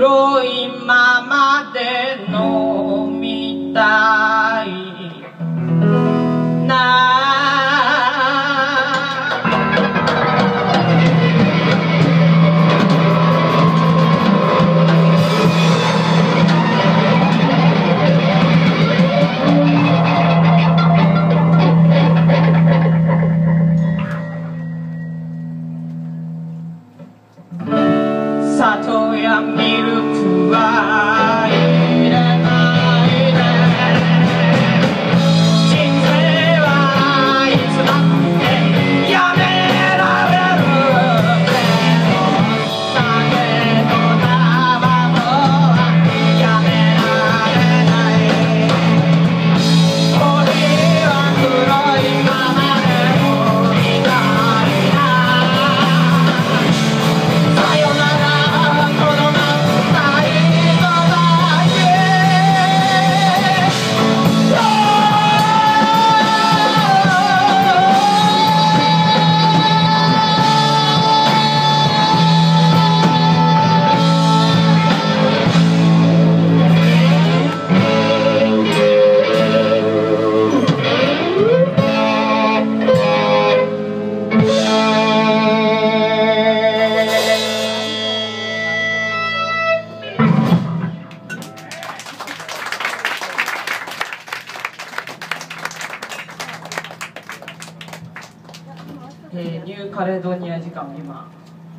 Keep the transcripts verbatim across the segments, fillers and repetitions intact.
黒いままで飲みたいな砂糖やミルクは入れないで人生はいつだってやめられるけど酒とタバコはやめられない俺は黒いままでもいたいなさよならえー、ニューカレドニア時間は今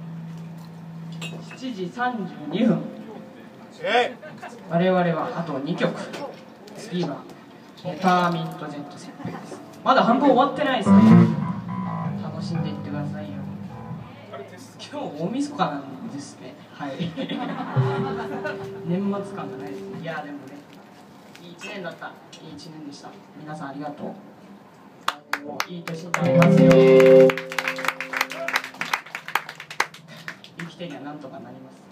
しちじさんじゅうにふん。我々はあとにきょく。次はペパーミントジェット旋風です。まだ半分終わってないですね。楽しんでいってくださいよ。今日大晦日なんですね。はい年末感がないですね。いやでもね、いいいちねんだった。いいいちねんでした。皆さんありがとう。いい年になりますよ。生きてりゃなんとかなります。